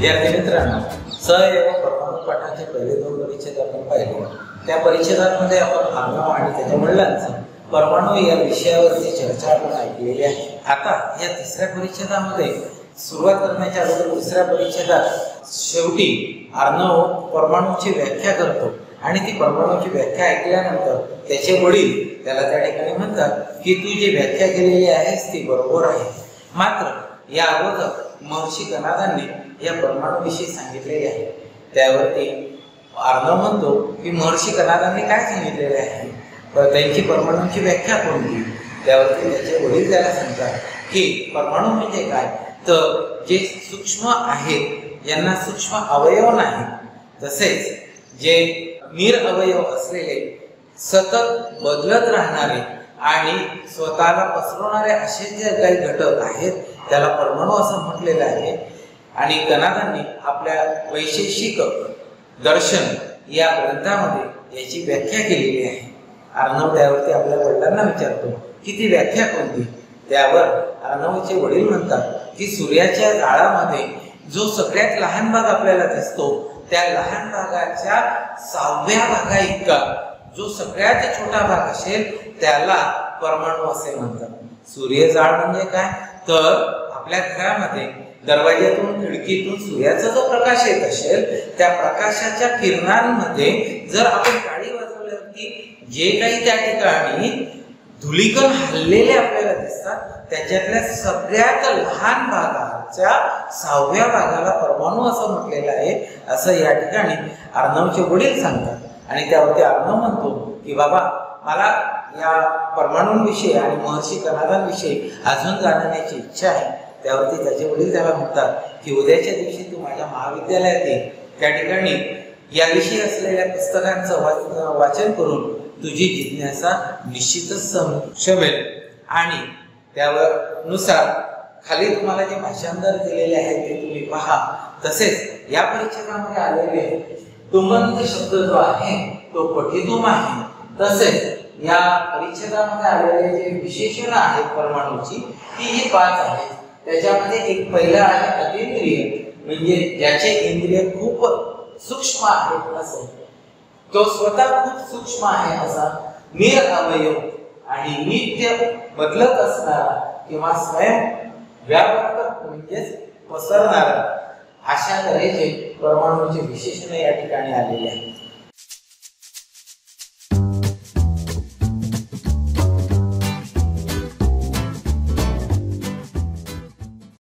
विद्यार्थी मित्रांनो, स एवं परमाणु पाठाचे पहिले दोन परिच्छेद आपण पाहिले. त्या परिच्छेदांमध्ये आपण अणु आणि त्याच्या वडिलांचा परमाणु या विषयावरची चर्चा आपण ऐकलेली आहे. आता या तिसऱ्या परिच्छेदामध्ये सुरुवात करण्याच्या अगोदर दुसऱ्या परिच्छेदात शेवटी अर्णव परमाणूची व्याख्या करतो आणि ती परमाणूची व्याख्या ऐकल्यानंतर त्याचे वडील त्याला त्या ठिकाणी म्हणतात की तू जी व्याख्या केलेली आहेस ती बरोबर आहे. मात्र या अगोदर महर्षी गणाधांनी या परमाणूविषयी सांगितलेले आहे. त्यावरती अर्णव म्हणतो की महर्षी गणाधांनी काय सांगितलेले आहे, त्यांची परमाणूची व्याख्या कोणती. त्यावरती त्याचे वडील त्याला सांगतात की परमाणू म्हणजे काय, तर जे सूक्ष्म आहेत यांना सूक्ष्म अवयव नाही, तसेच जे निरअवयव असलेले सतत बदलत राहणारे आणि स्वतःला पसरवणारे असे जे काही घटक आहेत त्याला परमाणू असं म्हटलेलं आहे. आणि गणाधांनी आपल्या वैशेषिक दर्शन या ग्रंथामध्ये याची व्याख्या केलेली आहे. अर्णव त्यावरती आपल्या वडिलांना विचारतो की ती व्याख्या कोणती. त्यावर अर्णवचे वडील म्हणतात की सूर्याच्या जाळामध्ये जो सगळ्यात लहान भाग आपल्याला दिसतो त्या लहान भागाच्या 6व्या भागा इतका जो सगळ्यात छोटा भाग असेल त्याला परमाणू असे म्हणतात. सूर्यजाळ म्हणजे काय, तर आपल्या घरामध्ये दरवाज्यातून खिडकीतून सूर्याचा जो प्रकाश येत असेल त्या प्रकाशाच्या किरणांमध्ये जर आपण टाळी वाजवल्यावरती जे काही त्या ठिकाणी धुलीकण हललेले आपल्याला दिसतात त्याच्यातल्या सगळ्यात लहान भागाच्या 6व्या भागाला परमाणू असं म्हटलेलं आहे, असं या ठिकाणी अर्णवचे वडील सांगतात. आणि त्यावरती अर्णव म्हणतो की बाबा मला या परमाणूंविषयी आणि महर्षी गणाधांविषयी अजून जाणण्याची इच्छा आहे. त्यावरती त्याचे वडील त्याला म्हणतात की उद्याच्या दिवशी तू माझ्या महाविद्यालयात ये, त्या ठिकाणी याविषयी असलेल्या पुस्तकांचं वाचन करून तुझी जिज्ञासा निश्चितच शमेल आणि त्यावर नुसार खाली तुम्हाला जे भाषांतर दिलेले आहे ते तुम्ही पहा. तसेच या परिच्छेदामध्ये आलेले तुमंत शब्द जो आहे तो पठितुम आहे. तसेच या परिच्छेदामध्ये आलेले जे विशेषण आहेत परमाणूची ती ही 5 आहेत. त्याच्यामध्ये एक पहिला आहे अतींद्रिय, म्हणजे ज्याचे इंद्रिय खूप सूक्ष्म आहेत असं, तो स्वतः खूप सूक्ष्म आहे असा. निरअवयव आणि नित्य बदलत असणारा किंवा स्वयं व्यापक म्हणजेच पसरणारा अशा तऱ्हेचे परमाणूचे विशेषण या ठिकाणी आलेले आहेत.